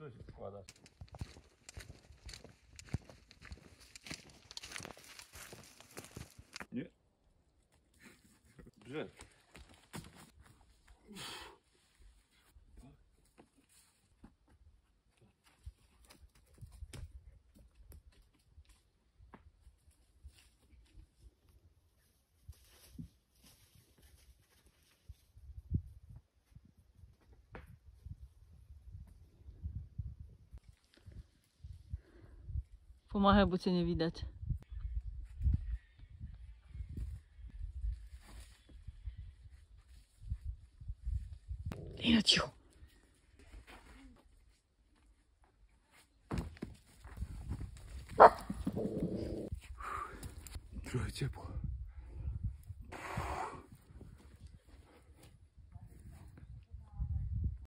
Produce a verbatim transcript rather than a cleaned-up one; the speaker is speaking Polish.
tu się składasz. Nie. Brzeg. Pomachaj, bo cię nie widać. I na cicho.